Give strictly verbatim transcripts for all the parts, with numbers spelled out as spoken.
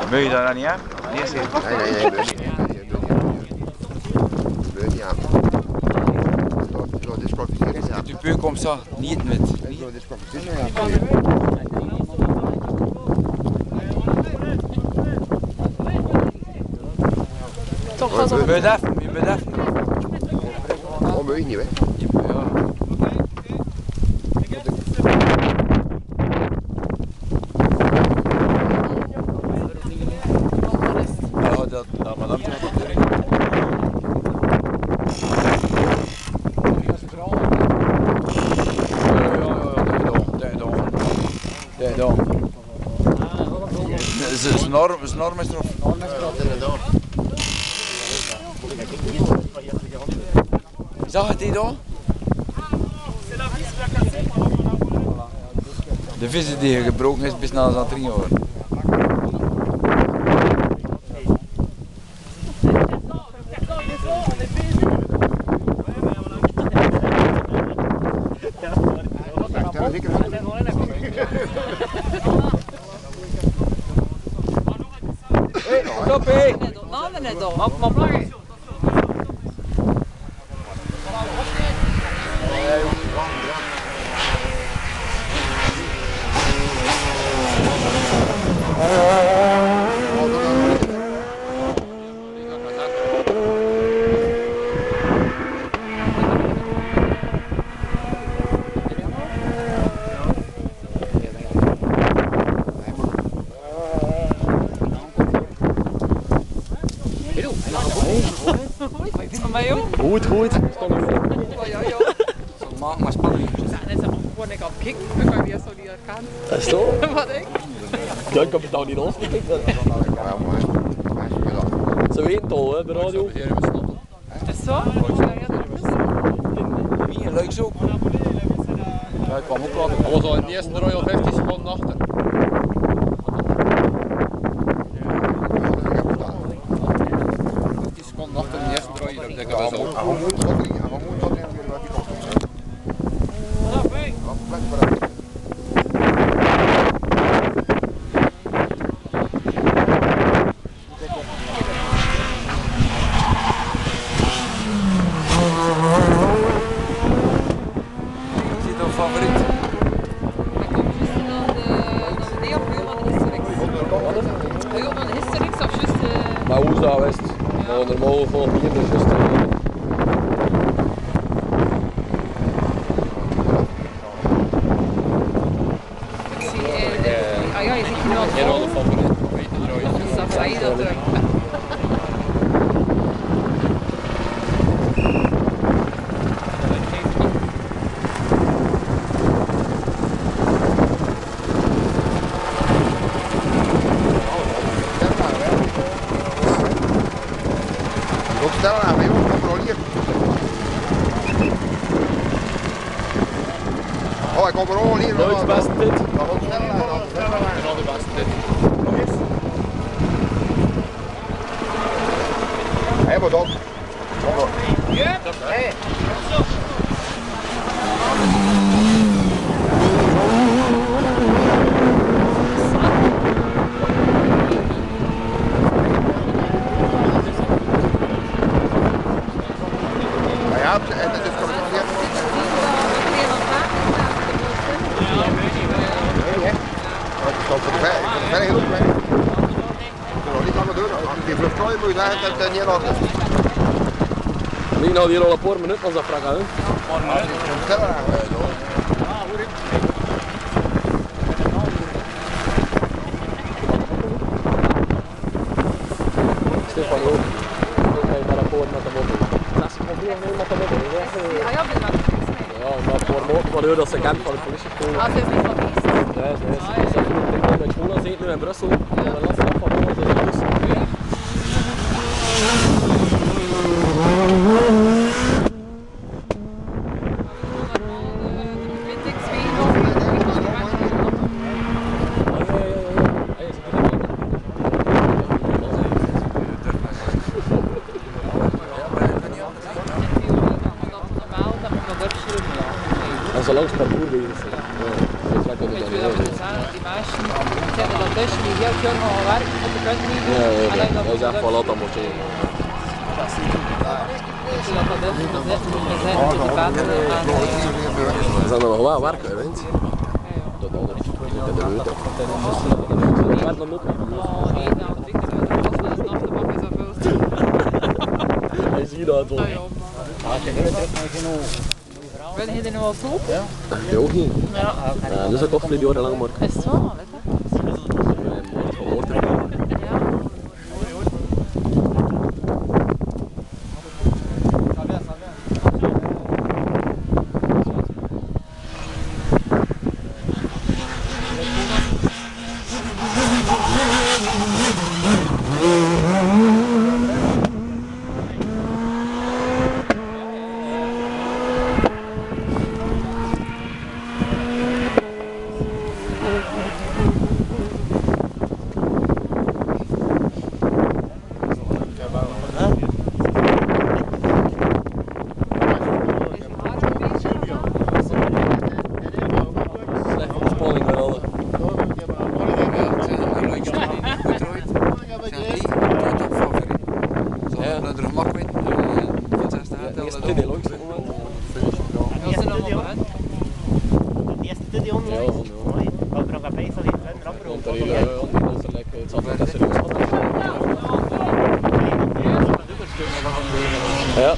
Wil je daar niet aan? Nee, nee, nee, wil niet. Wil niet aan. Zo disqualificeerd zijn. De puur komt zo niet met. Zo disqualificeerd zijn. Toch was Je bent af, je bent af. Dat wil je niet, hè? Ja, dat, dat, maar dat moet goed doen. Zijn norm is erop. Zag het die dan? De vis die gebroken is, bis na zijn drie jaar. Stop hé! maanden net al. Mag maar blijven. Goed, goed. Maak maar spanning. Net zo gewoon ik op kick, dan kan je weer zo die gaan. Dat is toch? Wat ik? Ja, ik heb het nou niet losgekeken. Ze weten het al, hè, bij radio. Is dat zo? Wie, leuk zo. Ja, ik kwam ook wel. Dat was al in de eerste draai al vijftien seconden achter. vijftien seconden achter in de eerste draai, dat denk ik dat is al. Maar hoe is dat wist? Nou, normaal volg hier dus just. Ik zie, eh, ah ja, je ziet nu al Geen alle favoriet. Weet je draai. dat is dat dat terug. Stel aan, maar jongen, kom er al hier. Oh, hij komt er al hier. Nooit best dit. Snel aan, snel aan. En al de beste dit. Hé, wat dan? Ja, dat is Ja, en dat is gefeliciteerd. Nee, hè? Dat is dan voor de ver, voor de verre heel klein. Dat kan nog niet allemaal doen. Als je die vlucht gooien moet je zeggen dat het niet laten. Nu nou hier al een paar minuten als dat vraag aan. Sneller aan. Stefan ook. Hij gaat akkoord met de motor. Dat is het probleem niet met de motor. Ah ja, ben ik Ja, maar voor motor van u dat ze kent van de politieschool. Ah, ze is niet van Wies. Nee, nee. Ze zegt nu, ik ben bij school zitten nu in Brussel. En de last van van onze regels. En zolang het parcours bezig is. Ja, zo trekken we dat niet uit. Die meisjes, die zeggen dat tussen die heel jong gaan werken op de country doen. Ja, ja, En dan ja. dat Hij is echt wel laat aan monteren. zodat dat is, dat is, we zijn op die paten aan de... We zijn er nog wel werken, hè, weet je. Dat al niet. Dat is het. Dat werd nog op. Oh nee, nou, dat vind ik het wel. Dat was wel eens een achterbak met zoveel. Hij ziet dat wel. Ben je er nu al zo? Ja, ook niet. Ja. Ja, dus ik ook vijf jaar lang maar. Is het zo, weet je? Ja. Ja.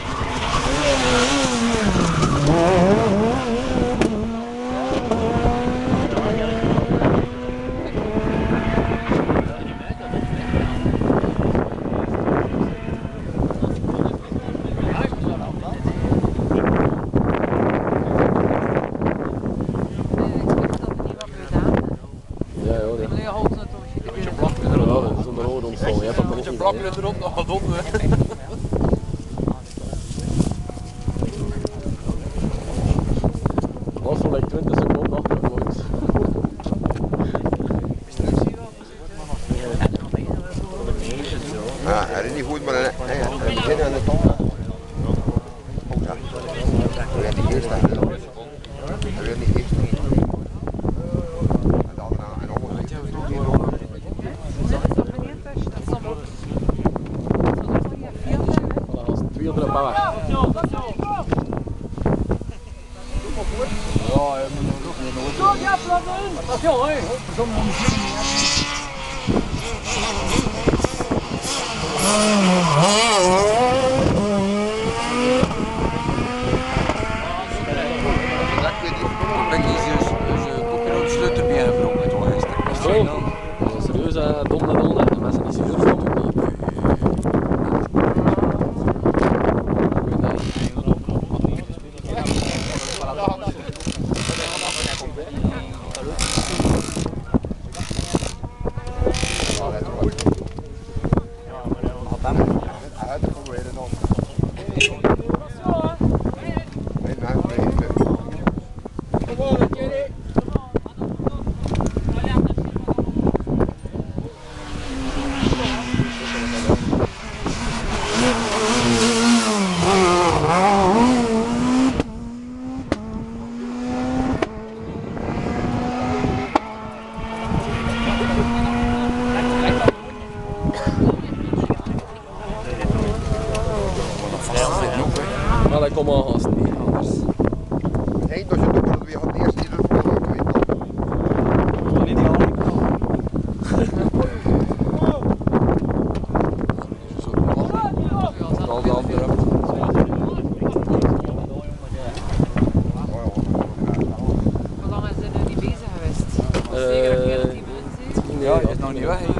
Plakken erop nog wat onder. Was zo like twintig seconden achter de boys. Ja, hij is niet goed, maar hij hij begint aan de tanden. Ja, hij werd niet eerst. Hij werd niet eerst. En dan en allemaal weet je nog geen ronde. Twee op de bouwen. Serieus, dom dat dom, de mensen die serieus van doen. Maar dat komt al haast niet anders. Nee, dat is het ook weer had eerst ieder voor ik weet dat. Dat niet die handen. Hoe lang is er nu niet bezig geweest? Zeker een keer dat die mensen zijn? Ja, je is nog niet weg.